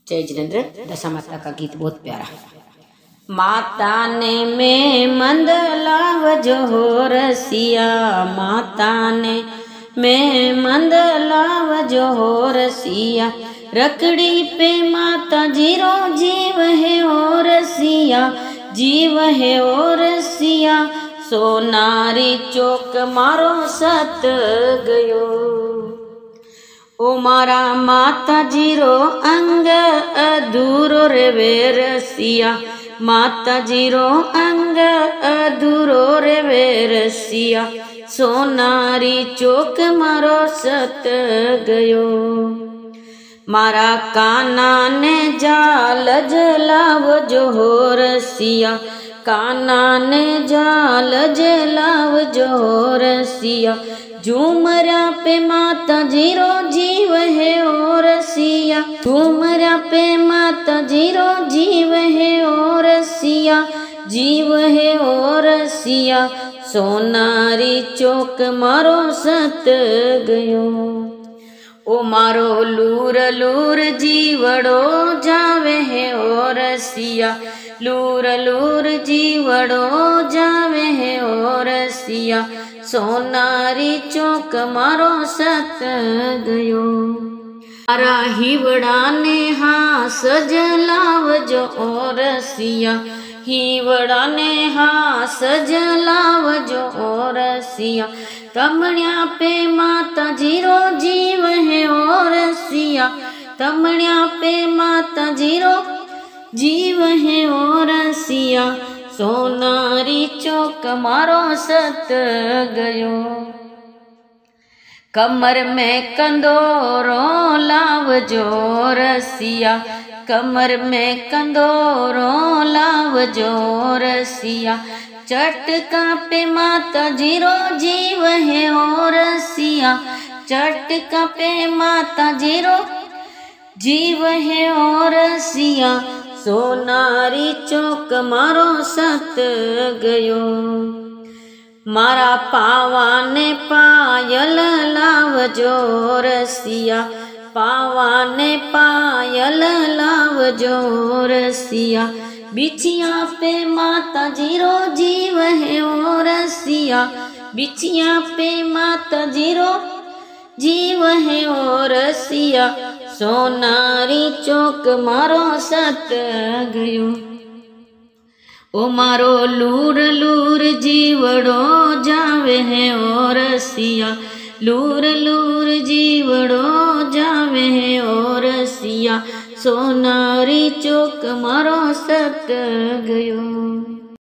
जय जिनेंद्र। दशा माता का गीत बहुत प्यारा। माता ने में मंद लावजो हो रसिया, माता ने में मंद लावजो हो रसिया, रकड़ी पे माता जीरो जीव है ओ रसिया, जीव है ओ रसिया, सोनारी चौक मारो सत गयो। ओ मारा माता जीरो अंग अधूरो रे वे रसिया, माता जीरो अंग अधूरो रे वे रसिया, सोनारी चौक मारो सत गयो। मारा काना ने जाल जलावजो हो रसिया, काना ने जाल जलावजो हो रसिया, झूमरा पे माता जीरो जीव है ओ रसिया, झूमरा पे माता जीरो जीव है ओ रसिया, जीव है ओ रसिया, सोनारी चौक मारो सत गयो। ओ मारो लूर लूर जीवड़ो जावे है ओ रसिया, लूर लूर जीवड़ो जावे है ओ रसिया, सोनारी चौक मारो सत गयो। मारा हिवड़ा ने हास जलावजो ओ रसिया, हिवड़ा ने हास जलावजो ओ रसिया, तमण्या पे माता जीरो जीव है ओ रसिया, तमण्या पे माता जीरो जीव है ओ रसिया, सोनारी चौक मारो सत गयो। कमर में कंदोरो लावजो रसिया, कमर में कंदोरो लावजो रसिया, चटका पे माता जीरो जीव है ओ रसिया, चटका पे माता जीरो जीव है ओ रसिया, सोनारी चौक मारो सत गयो। मारा पावा ने पायल लावजो रसिया, पावा ने पायल लावजो रसिया, बिछिया पे माता जीरो जीव है ओ रसिया, बिछिया पे माता जीरो जीव है ओ रसिया, सोनारी चौक मारो सत गयो। ओ मारो लूर लूर जीवड़ो जावे है ओ रसिया, लूर लूर जीवड़ो जावे है ओ रसिया, सोनारी चौक मारो सत गयो।